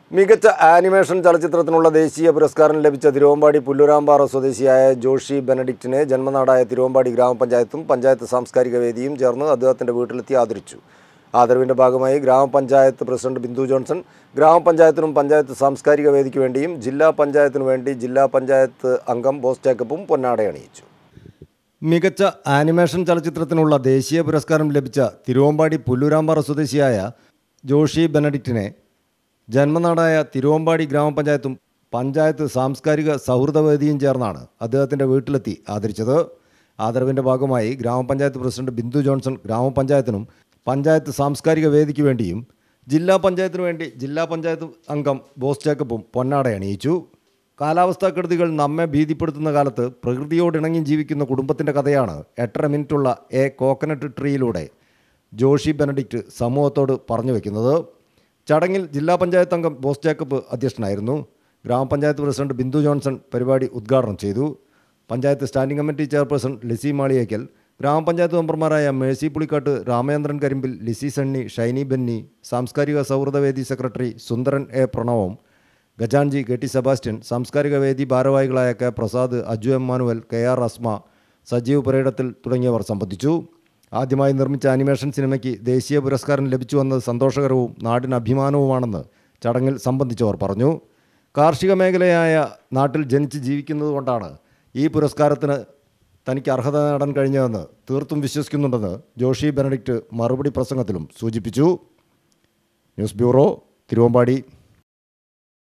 മികച്ച ആനിമേഷൻ ചലച്ചിത്രത്തിനുള്ള ദേശീയ പുരസ്കാരം ലഭിച്ച തിരുവമ്പാടി പുല്ലൂരാമ്പാറ സ്വദേശിയായ ജോഷി ബെനഡിക്റ്റിനെ ജന്മനാടായ തിരുവമ്പാടി ഗ്രാമപഞ്ചായത്തും പഞ്ചായത്ത് സാംസ്കാരിക വേദിയും ചേർന്ന് അദ്ദേഹത്തിൻ്റെ വീട്ടിലെത്തി ആദരിച്ചു. ആദരവിൻ്റെ ഭാഗമായി ഗ്രാമപഞ്ചായത്ത് പ്രസിഡന്റ് ബിന്ദു ജോൺസൺ ഗ്രാമപഞ്ചായത്തിനും പഞ്ചായത്ത് സാംസ്കാരിക വേദിക്ക് വേണ്ടിയും ജില്ലാ പഞ്ചായത്തിനു വേണ്ടി ജില്ലാ പഞ്ചായത്ത് അംഗം ബോസ് ജേക്കബും പൊന്നാടയണിയിച്ചു. മികച്ച ആനിമേഷൻ ചലച്ചിത്രത്തിനുള്ള ദേശീയ പുരസ്കാരം ലഭിച്ച തിരുവമ്പാടി പുല്ലൂരാമ്പാറ സ്വദേശിയായ ജോഷി ബെനഡിക്റ്റിനെ ജന്മനാടായ തിരുവമ്പാടി ഗ്രാമപഞ്ചായത്തും പഞ്ചായത്ത് സാംസ്കാരിക സൗഹൃദവേദിയും ചേർന്നാണ് അദ്ദേഹത്തിൻ്റെ വീട്ടിലെത്തി ആദരിച്ചത്. ആദരവിൻ്റെ ഭാഗമായി ഗ്രാമപഞ്ചായത്ത് പ്രസിഡന്റ് ബിന്ദു ജോൺസൺ ഗ്രാമപഞ്ചായത്തിനും പഞ്ചായത്ത് സാംസ്കാരിക വേദിക്ക് വേണ്ടിയും ജില്ലാ പഞ്ചായത്തിനു വേണ്ടി ജില്ലാ പഞ്ചായത്ത് അംഗം ബോസ് ജേക്കബും പൊന്നാടയണിയിച്ചു. കാലാവസ്ഥാക്കെടുതികൾ നമ്മെ ഭീതിപ്പെടുത്തുന്ന കാലത്ത് പ്രകൃതിയോടിണങ്ങി ജീവിക്കുന്ന കുടുംബത്തിൻ്റെ കഥയാണ് 8.5 മിനിറ്റുള്ള എ കോക്കനട്ട് ട്രീയിലൂടെ ജോഷി ബെനഡിക്റ്റ് സമൂഹത്തോട് പറഞ്ഞു വയ്ക്കുന്നത്. ചടങ്ങിൽ ജില്ലാ പഞ്ചായത്ത് അംഗം ബോസ് ജേക്കബ് അധ്യക്ഷനായിരുന്നു. ഗ്രാമപഞ്ചായത്ത് പ്രസിഡന്റ് ബിന്ദു ജോൺസൺ പരിപാടി ഉദ്ഘാടനം ചെയ്തു. Panchayat standing committee chairperson Lissy Maliyekkal, ഗ്രാമപഞ്ചായത്ത് മെമ്പർമാരായ മേഴ്സി പുളിക്കാട്ട്, രാമചന്ദ്രൻ കരിമ്പിൽ, ലിസി സണ്ണി, ഷൈനി ബെന്നി, സാംസ്കാരിക സൗഹൃദവേദി secretary Sundaran A Pranavam, Gajanji K T Sebastian, സാംസ്കാരിക വേദി ഭാരവാഹികളായ K Prasad, Aju Emmanuel, K R Asma, Sajeev Purayidathil തുടങ്ങിയവർ സംബന്ധിച്ചു. ആദ്യമായി നിർമ്മിച്ച ആനിമേഷൻ സിനിമയ്ക്ക് ദേശീയ പുരസ്കാരം ലഭിച്ചു വന്നത് സന്തോഷകരവും നാടിന് അഭിമാനവുമാണെന്ന് ചടങ്ങിൽ സംബന്ധിച്ചവർ പറഞ്ഞു. കാർഷിക മേഖലയായ നാട്ടിൽ ജനിച്ച് ജീവിക്കുന്നതുകൊണ്ടാണ് ഈ പുരസ്കാരത്തിന് തനിക്ക് അർഹത നേടാൻ കഴിഞ്ഞതെന്ന് തീർത്തും വിശ്വസിക്കുന്നുണ്ടെന്ന് ജോഷി ബെനഡിക്റ്റ് മറുപടി പ്രസംഗത്തിലും സൂചിപ്പിച്ചു. News bureau, Thiruvambady.